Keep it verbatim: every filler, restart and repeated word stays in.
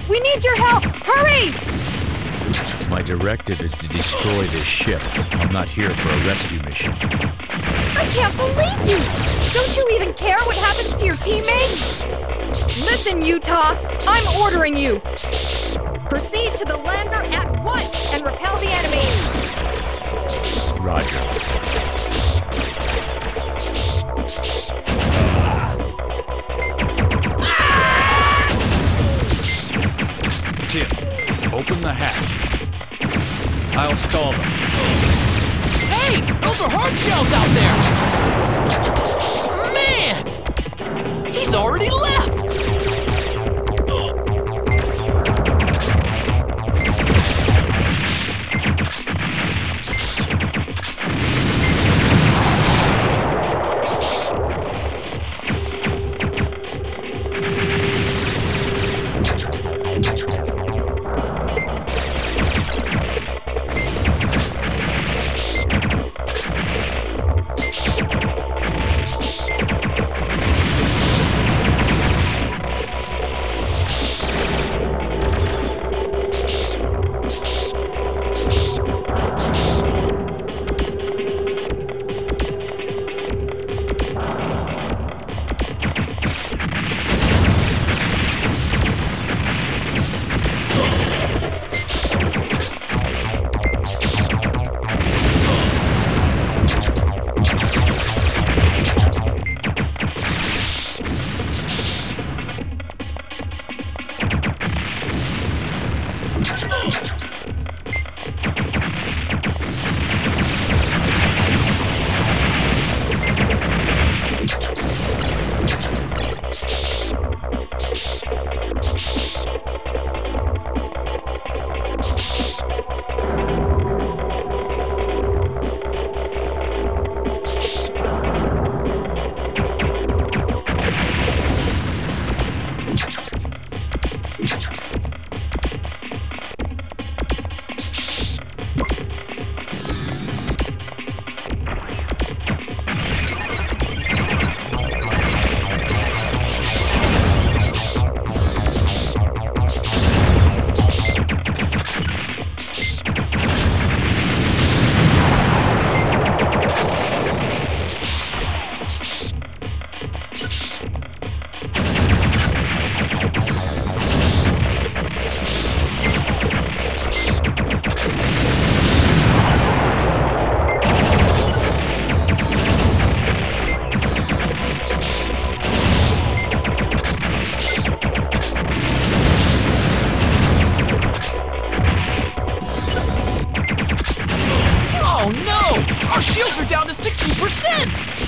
We need your help! Hurry! My directive is to destroy this ship. I'm not here for a rescue mission. I can't believe you! Don't you even care what happens to your teammates? Listen, Utah, I'm ordering you. Proceed to the lander at once and repel the enemy. Roger. Tim, open the hatch. I'll stall them. Hey! Those are hard shells out there! Man! He's already left! Our shields are down to sixty percent!